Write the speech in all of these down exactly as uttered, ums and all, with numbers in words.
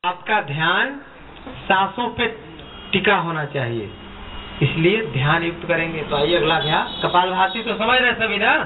आपका ध्यान सांसों पे टिका होना चाहिए, इसलिए ध्यान युक्त करेंगे। तो आइए अगला अभ्यास कपालभाति। तो समझ रहे सभी ना?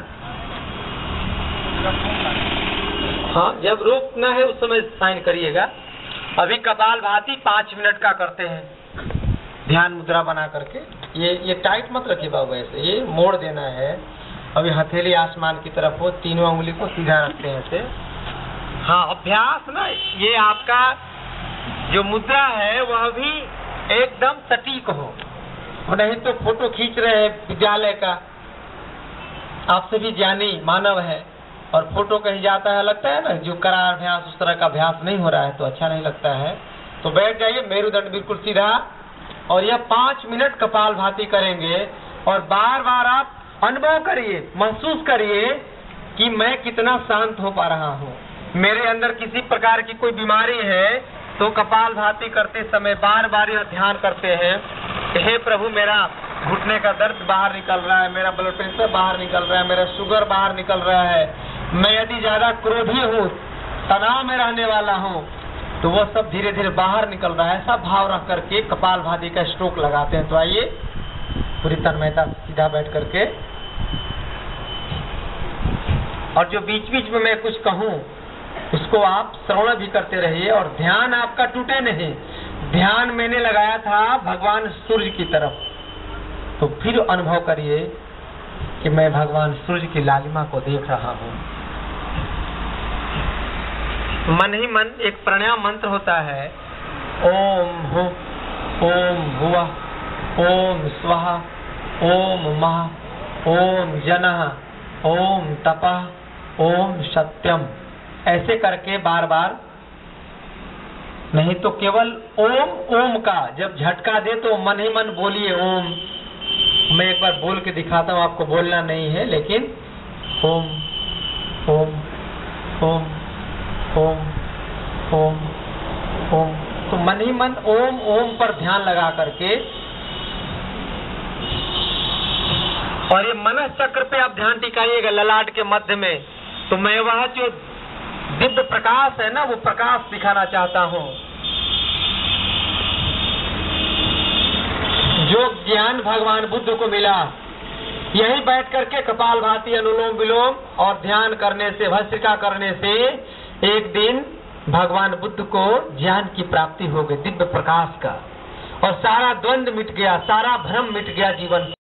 हाँ, जब रोकना है उस समय साइन करिएगा। अभी कपालभाति पाँच मिनट का करते हैं, ध्यान मुद्रा बना करके। ये ये टाइट मत रखिए बाबू, ऐसे ये मोड़ देना है। अभी हथेली आसमान की तरफ हो, तीनों उंगली को सीधा रखते हैं ऐसे। हाँ, अभ्यास ना, ये आपका जो मुद्रा है वह भी एकदम सटीक हो, नहीं तो फोटो खींच रहे हैं विद्यालय का, आपसे भी ज्ञानी मानव है और फोटो कहीं जाता है, लगता है ना जो करा अभ्यास उस तरह का अभ्यास नहीं हो रहा है तो अच्छा नहीं लगता है। तो बैठ जाइए, मेरुदंड बिल्कुल सीधा, और यह पाँच मिनट कपालभाति करेंगे। और बार बार आप अनुभव करिए, महसूस करिए कि मैं कितना शांत हो पा रहा हूँ। मेरे अंदर किसी प्रकार की कोई बीमारी है तो कपालभाति करते समय बार बार यह ध्यान करते हैं, हे प्रभु मेरा घुटने का दर्द बाहर निकल रहा है, मेरा ब्लड प्रेशर बाहर निकल रहा है, मेरा शुगर बाहर निकल रहा है, मैं यदि ज्यादा क्रोधी हूँ, तनाव में रहने वाला हूँ, तो वो सब धीरे धीरे बाहर निकल रहा है। ऐसा भाव रख करके कपालभाति का स्ट्रोक लगाते हैं। तो आइए पूरी तन्मयता सीधा बैठ करके, और जो बीच बीच में मैं कुछ कहूँ उसको आप श्रवण भी करते रहिए, और ध्यान आपका टूटे नहीं। ध्यान मैंने लगाया था भगवान सूर्य की तरफ, तो फिर अनुभव करिए कि मैं भगवान सूर्य की लालिमा को देख रहा हूँ। मन ही मन एक प्राणायाम मंत्र होता है, ओम हु, ओम भुवः, ओम स्वः, ओम महा, ओम जनः, ओम तपः, ओम सत्यम। ऐसे करके बार बार, नहीं तो केवल ओम ओम का जब झटका दे तो मन ही मन बोलिए ओम। मैं एक बार बोल के दिखाता हूँ, आपको बोलना नहीं है, लेकिन ओम ओम ओम ओम ओम ओम। तो मन ही मन ओम ओम पर ध्यान लगा करके, और ये मनस चक्र पे आप ध्यान टिकाइएगा ललाट के मध्य में। तो मैं वह जो दिव्य प्रकाश है ना, वो प्रकाश दिखाना चाहता हूँ, जो ज्ञान भगवान बुद्ध को मिला। यही बैठ करके कपालभाति, अनुलोम विलोम और ध्यान करने से, भस्त्रिका करने से एक दिन भगवान बुद्ध को ज्ञान की प्राप्ति हो गई, दिव्य प्रकाश का, और सारा द्वंद्व मिट गया, सारा भ्रम मिट गया जीवन।